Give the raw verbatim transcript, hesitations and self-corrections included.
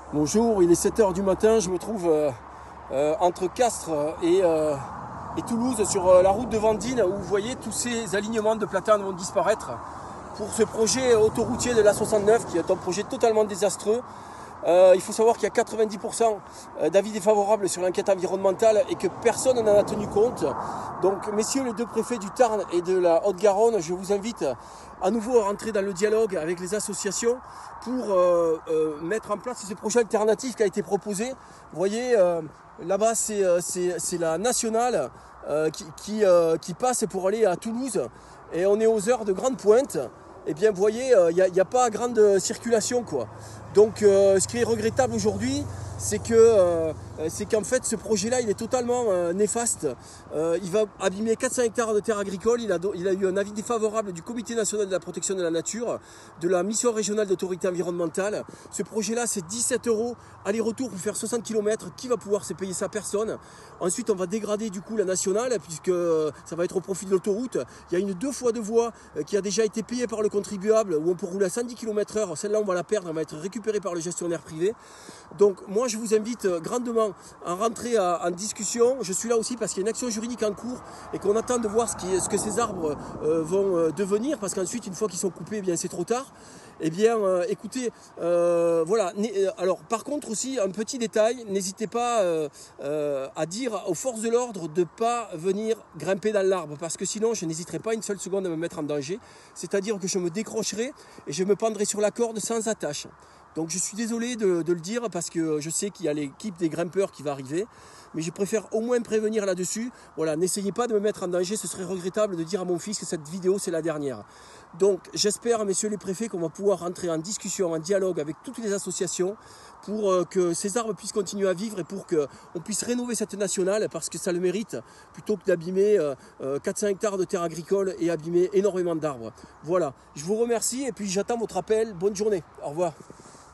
Bonjour, il est sept heures du matin, je me trouve euh, euh, entre Castres et, euh, et Toulouse sur euh, la route de Vendine où vous voyez tous ces alignements de platanes vont disparaître pour ce projet autoroutier de l'A soixante-neuf qui est un projet totalement désastreux. Euh, il faut savoir qu'il y a quatre-vingt-dix pour cent d'avis défavorables sur l'enquête environnementale et que personne n'en a tenu compte. Donc messieurs les deux préfets du Tarn et de la Haute-Garonne, je vous invite à nouveau à rentrer dans le dialogue avec les associations pour euh, euh, mettre en place ce projet alternatif qui a été proposé. Vous voyez, euh, là-bas c'est, c'est, c'est la nationale euh, qui, qui, euh, qui passe pour aller à Toulouse et on est aux heures de grande pointe. Eh bien, vous voyez, il euh, n'y a, a pas grande circulation, quoi. Donc, euh, ce qui est regrettable aujourd'hui, c'est que euh, c'est qu'en fait, ce projet-là, il est totalement euh, néfaste. Euh, il va abîmer quatre cents hectares de terres agricoles. Il a, il a eu un avis défavorable du Comité national de la protection de la nature, de la mission régionale d'autorité environnementale. Ce projet-là, c'est dix-sept euros aller-retour pour faire soixante kilomètres. Qui va pouvoir se payer ça? Personne. Ensuite, on va dégrader du coup la nationale, puisque ça va être au profit de l'autoroute. Il y a une deux fois deux voies qui a déjà été payée par le contribuable, où on peut rouler à cent dix kilomètres heure. Celle-là, on va la perdre, elle va être récupérée par le gestionnaire privé. Donc, moi, je vous invite grandement à rentrer en discussion. Je suis là aussi parce qu'il y a une action juridique en cours et qu'on attend de voir ce, qui, ce que ces arbres euh, vont euh, devenir, parce qu'ensuite, une fois qu'ils sont coupés, eh bien, c'est trop tard. Eh bien, euh, écoutez, euh, voilà. Alors, par contre aussi, un petit détail, n'hésitez pas euh, euh, à dire aux forces de l'ordre de ne pas venir grimper dans l'arbre, parce que sinon, je n'hésiterai pas une seule seconde à me mettre en danger. C'est-à-dire que je me décrocherai et je me pendrai sur la corde sans attache. Donc je suis désolé de, de le dire parce que je sais qu'il y a l'équipe des grimpeurs qui va arriver, mais je préfère au moins prévenir là-dessus. Voilà, n'essayez pas de me mettre en danger, ce serait regrettable de dire à mon fils que cette vidéo c'est la dernière. Donc j'espère, messieurs les préfets, qu'on va pouvoir rentrer en discussion, en dialogue avec toutes les associations pour que ces arbres puissent continuer à vivre et pour qu'on puisse rénover cette nationale, parce que ça le mérite, plutôt que d'abîmer quatre cents hectares de terres agricoles et abîmer énormément d'arbres. Voilà, je vous remercie et puis j'attends votre appel. Bonne journée, au revoir.